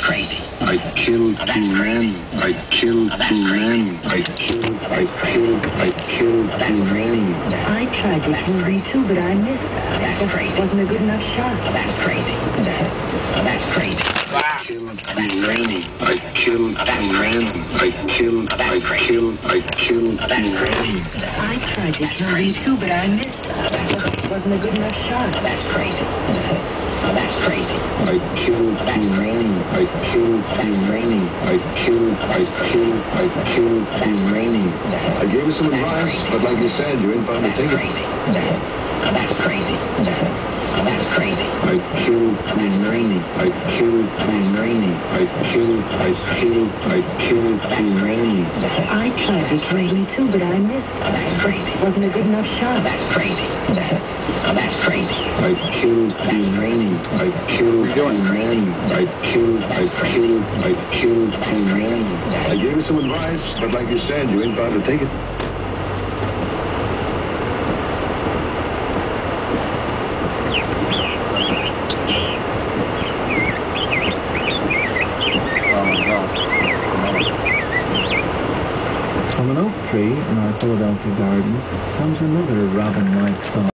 crazy. I killed two men. I killed two men. I killed two men. I tried to kill him too, but I missed. That's crazy. Wasn't a good enough shot. That's crazy. That's crazy. I killed two men. I killed two men. I killed two That's crazy. I tried to kill him too, but I missed. Wasn't a good enough shot. That's crazy. That's crazy. I killed two men. I killed two men. I killed two men. I gave you some advice, but like you said, you ain't bound to take it. That's crazy. That's crazy. I killed two men. I killed two men. I killed two men. I tried to kill him too, but I missed. That's crazy. Wasn't a good enough shot. That's crazy. That's crazy. I killed two men. I killed two men. I killed two men. I gave you some advice, but like you said, you ain't bound to take it. From an oak tree in our Philadelphia garden comes another Robin-like song.